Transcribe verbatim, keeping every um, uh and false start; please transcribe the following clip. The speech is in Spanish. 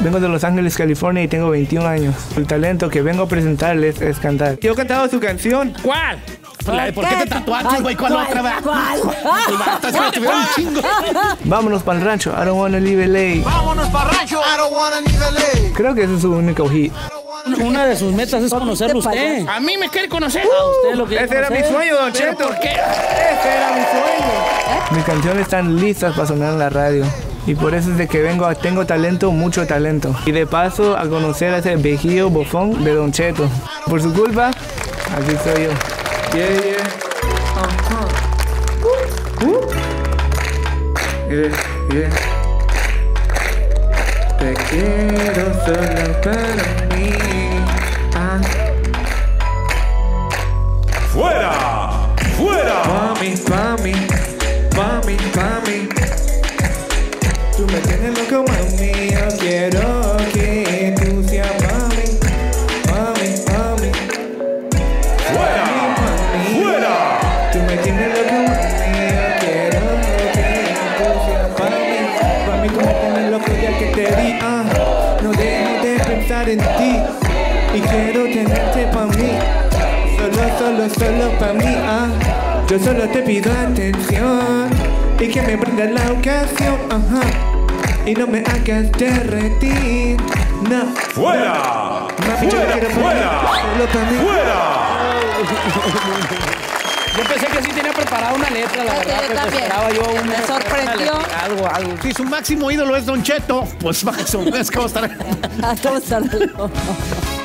Vengo de Los Ángeles, California y tengo veintiún años. El talento que vengo a presentarles es cantar. Yo he cantado su canción. ¿Cuál? La de ¿Por qué te tatuaste, güey? ¿Cuál otra vez? ¿Cuál? Un chingo. Vámonos para el rancho, I don't wanna leave L A. Vámonos para rancho, I don't wanna leave L A. Creo que ese es su único hit. Una de sus metas es conocerlo usted. A mí me quiere conocer. A usted lo quiere Ese era mi conocer. sueño, Don ¿Pero Cheto. por qué? Ese era mi sueño. Mis canciones están listas para sonar en la radio. Y por eso es de que vengo, tengo talento, mucho talento. Y de paso a conocer a ese viejillo bofón de Don Cheto. Por su culpa, aquí estoy yo. Yeah, yeah. Uh-huh. Uh. Yeah, yeah. Te quiero solo para mí. Ah. ¡Fuera! ¡Fuera! Mami, mami, mami, mami. Tú me tienes loco, mami. Yo quiero que tú seas mami. Mami, mami. ¡Fuera! Mami, ¡Fuera! tú me tienes loco, mami. Yo quiero que tú seas mami. Mami, tú me tienes loco ya que te di. Ah, no dejo de pensar en ti. Y quiero tenerte pa' mí. Solo, solo, solo pa' mí. Ah, yo solo te pido atención. Y que me brinda la ocasión. Ajá. Y no me hagas derretir. No. ¡Fuera! Mami, yo me ¡Fuera! quiero pa' mí. ¡Fuera! Solo pa' mí. ¡Fuera! Yo pensé que sí tenía preparada una letra, la Yo verdad, pero también. esperaba yo una. Me sorprendió. una letra, algo, algo. Si su máximo ídolo es Don Cheto, pues máximo, es como estar. ¿Cómo está?